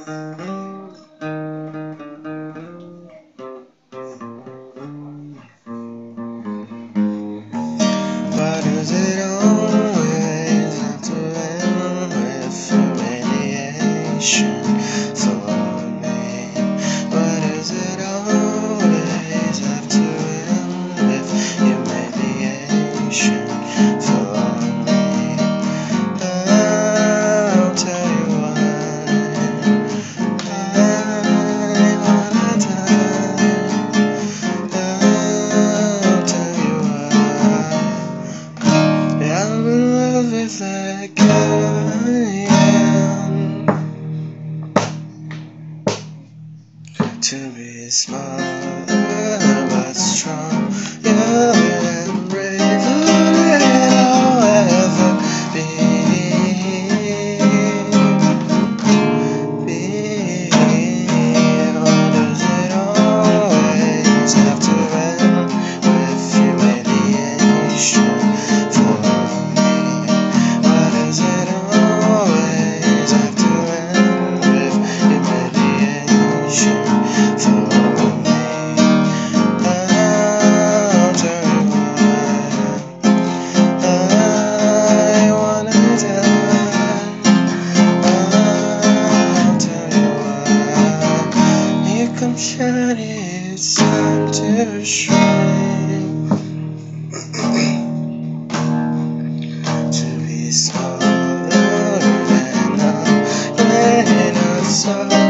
Why does it always have to end with humiliation for me? Why does it always have to end with humiliation for me? I'll tell you why. I wanna die. I'll tell you why. I'm in love with like I am. To be smaller but strong, and braver than I'll ever be. Why does it always have to end with humiliation for me? Why does it always have to end with humiliation for me? I'll tell you why. I wanna die. I'll tell you why. Here comes shining, it's time to shine. To be smaller than I, and I saw.